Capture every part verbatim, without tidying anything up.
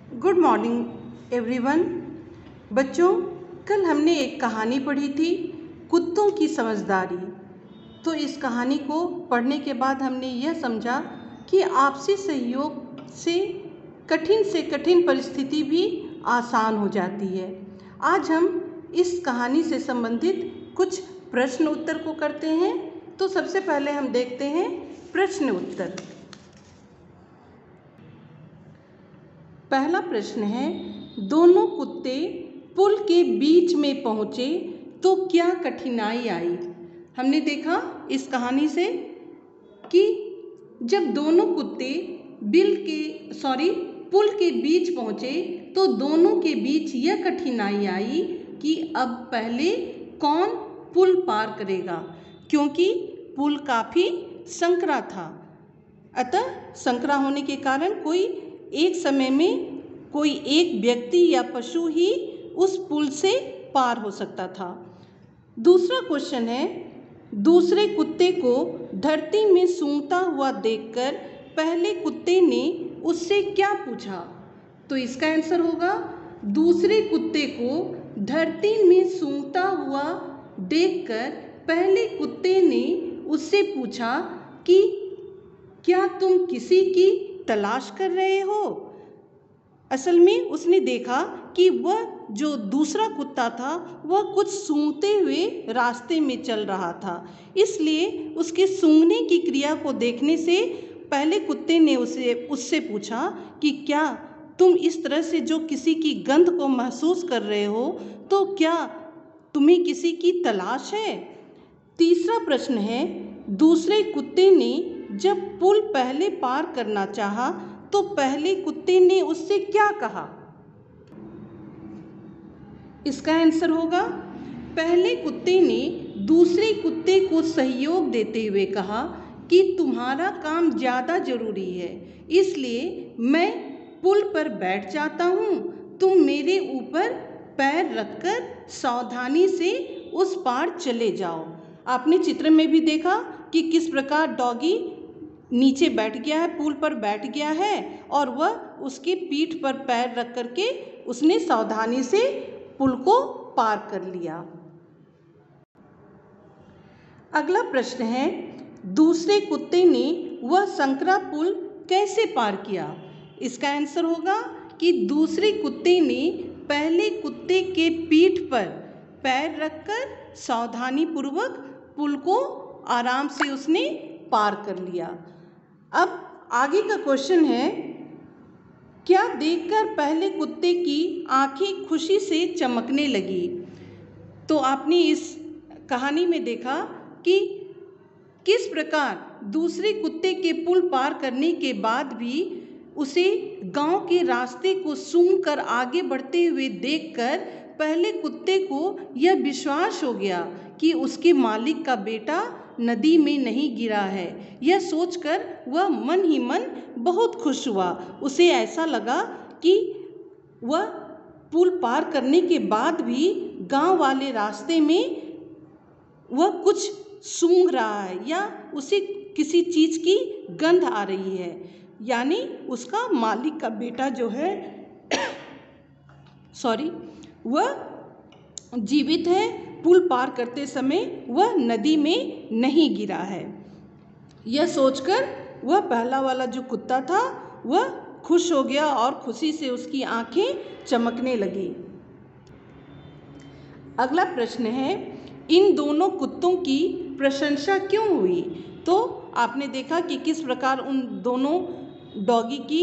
Good morning everyone. बच्चों, कल हमने एक कहानी पढ़ी थी, कुत्तों की समझदारी। तो इस कहानी को पढ़ने के बाद हमने यह समझा कि आपसी सहयोग से कठिन से कठिन परिस्थिति भी आसान हो जाती है। आज हम इस कहानी से संबंधित कुछ प्रश्न उत्तर को करते हैं। तो सबसे पहले हम देखते हैं प्रश्न उत्तर। पहला प्रश्न है, दोनों कुत्ते पुल के बीच में पहुंचे तो क्या कठिनाई आई। हमने देखा इस कहानी से कि जब दोनों कुत्ते बिल के सॉरी पुल के बीच पहुंचे तो दोनों के बीच यह कठिनाई आई कि अब पहले कौन पुल पार करेगा, क्योंकि पुल काफ़ी संकरा था। अतः संकरा होने के कारण कोई एक समय में कोई एक व्यक्ति या पशु ही उस पुल से पार हो सकता था। दूसरा क्वेश्चन है, दूसरे कुत्ते को धरती में सूंघता हुआ देखकर पहले कुत्ते ने उससे क्या पूछा। तो इसका आंसर होगा, दूसरे कुत्ते को धरती में सूंघता हुआ देखकर पहले कुत्ते ने उससे पूछा कि क्या तुम किसी की तलाश कर रहे हो। असल में उसने देखा कि वह जो दूसरा कुत्ता था वह कुछ सूंघते हुए रास्ते में चल रहा था, इसलिए उसके सूंघने की क्रिया को देखने से पहले कुत्ते ने उसे उससे पूछा कि क्या तुम इस तरह से जो किसी की गंध को महसूस कर रहे हो, तो क्या तुम्हें किसी की तलाश है। तीसरा प्रश्न है, दूसरे कुत्ते ने जब पुल पहले पार करना चाहा तो पहले कुत्ते ने उससे क्या कहा। इसका आंसर होगा, पहले कुत्ते ने दूसरे कुत्ते को सहयोग देते हुए कहा कि तुम्हारा काम ज़्यादा ज़रूरी है, इसलिए मैं पुल पर बैठ जाता हूँ, तुम मेरे ऊपर पैर रखकर सावधानी से उस पार चले जाओ। आपने चित्र में भी देखा कि किस प्रकार डॉगी नीचे बैठ गया है, पुल पर बैठ गया है और वह उसकी पीठ पर पैर रख करके उसने सावधानी से पुल को पार कर लिया। अगला प्रश्न है, दूसरे कुत्ते ने वह संकरा पुल कैसे पार किया। इसका आंसर होगा कि दूसरे कुत्ते ने पहले कुत्ते के पीठ पर पैर रखकर सावधानी पूर्वक पुल को आराम से उसने पार कर लिया। अब आगे का क्वेश्चन है, क्या देखकर पहले कुत्ते की आंखें खुशी से चमकने लगी। तो आपने इस कहानी में देखा कि किस प्रकार दूसरे कुत्ते के पुल पार करने के बाद भी उसे गांव के रास्ते को सूंघकर आगे बढ़ते हुए देखकर पहले कुत्ते को यह विश्वास हो गया कि उसके मालिक का बेटा नदी में नहीं गिरा है। यह सोचकर वह मन ही मन बहुत खुश हुआ। उसे ऐसा लगा कि वह पुल पार करने के बाद भी गांव वाले रास्ते में वह कुछ सूंघ रहा है या उसे किसी चीज़ की गंध आ रही है, यानी उसका मालिक का बेटा जो है सॉरी वह जीवित है, पुल पार करते समय वह नदी में नहीं गिरा है। यह सोचकर वह पहला वाला जो कुत्ता था वह खुश हो गया और खुशी से उसकी आंखें चमकने लगी। अगला प्रश्न है, इन दोनों कुत्तों की प्रशंसा क्यों हुई। तो आपने देखा कि किस प्रकार उन दोनों डॉगी की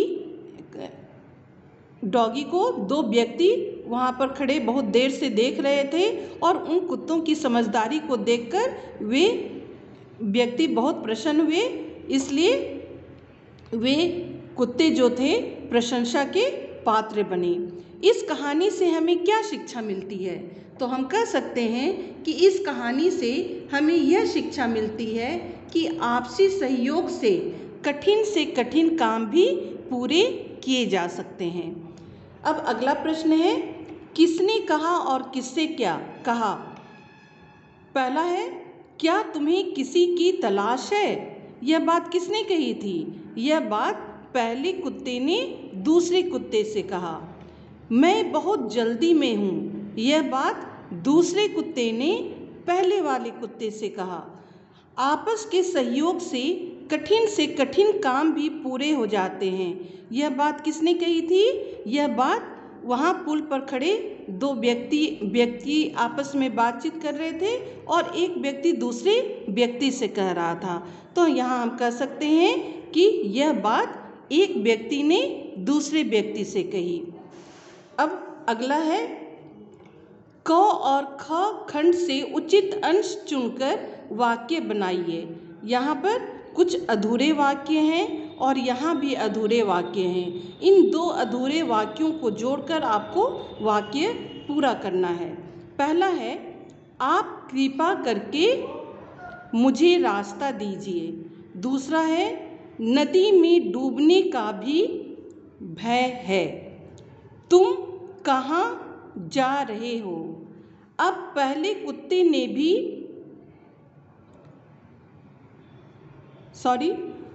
डॉगी को दो व्यक्ति वहाँ पर खड़े बहुत देर से देख रहे थे और उन कुत्तों की समझदारी को देखकर वे व्यक्ति बहुत प्रसन्न हुए, इसलिए वे कुत्ते जो थे प्रशंसा के पात्र बने। इस कहानी से हमें क्या शिक्षा मिलती है। तो हम कह सकते हैं कि इस कहानी से हमें यह शिक्षा मिलती है कि आपसी सहयोग से कठिन से कठिन काम भी पूरे किए जा सकते हैं। अब अगला प्रश्न है, किसने कहा और किससे क्या कहा। पहला है, क्या तुम्हें किसी की तलाश है। यह बात किसने कही थी। यह बात पहले कुत्ते ने दूसरे कुत्ते से कहा। मैं बहुत जल्दी में हूँ। यह बात दूसरे कुत्ते ने पहले वाले कुत्ते से कहा। आपस के सहयोग से कठिन से कठिन काम भी पूरे हो जाते हैं। यह बात किसने कही थी? यह बात वहाँ पुल पर खड़े दो व्यक्ति व्यक्ति आपस में बातचीत कर रहे थे और एक व्यक्ति दूसरे व्यक्ति से कह रहा था। तो यहाँ हम कह सकते हैं कि यह बात एक व्यक्ति ने दूसरे व्यक्ति से कही। अब अगला है क और ख खंड से उचित अंश चुनकर वाक्य बनाइए। यहाँ पर कुछ अधूरे वाक्य हैं और यहाँ भी अधूरे वाक्य हैं। इन दो अधूरे वाक्यों को जोड़कर आपको वाक्य पूरा करना है। पहला है, आप कृपा करके मुझे रास्ता दीजिए। दूसरा है, नदी में डूबने का भी भय है। तुम कहाँ जा रहे हो? अब पहले कुत्ते ने भी सॉरी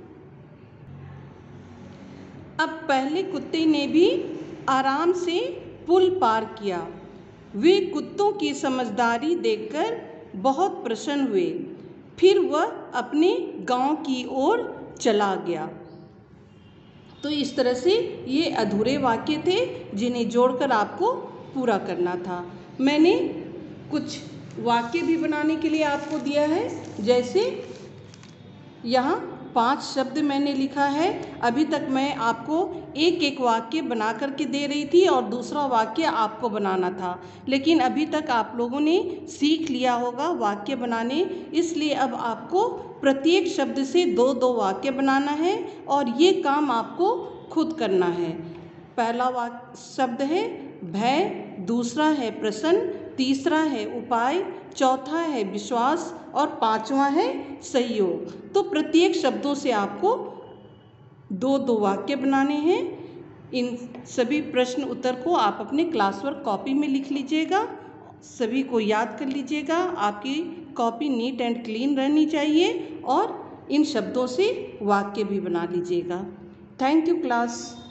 अब पहले कुत्ते ने भी आराम से पुल पार किया। वे कुत्तों की समझदारी देखकर बहुत प्रसन्न हुए। फिर वह अपने गांव की ओर चला गया। तो इस तरह से ये अधूरे वाक्य थे जिन्हें जोड़कर आपको पूरा करना था। मैंने कुछ वाक्य भी बनाने के लिए आपको दिया है। जैसे यहाँ पांच शब्द मैंने लिखा है। अभी तक मैं आपको एक एक वाक्य बना करके दे रही थी और दूसरा वाक्य आपको बनाना था, लेकिन अभी तक आप लोगों ने सीख लिया होगा वाक्य बनाने, इसलिए अब आपको प्रत्येक शब्द से दो दो वाक्य बनाना है और ये काम आपको खुद करना है। पहला वाक्य शब्द है भय, दूसरा है प्रसन्न, तीसरा है उपाय, चौथा है विश्वास और पांचवा है सहयोग। तो प्रत्येक शब्दों से आपको दो दो वाक्य बनाने हैं। इन सभी प्रश्न उत्तर को आप अपने क्लास वर्क कॉपी में लिख लीजिएगा, सभी को याद कर लीजिएगा। आपकी कॉपी नीट एंड क्लीन रहनी चाहिए और इन शब्दों से वाक्य भी बना लीजिएगा। Thank you class.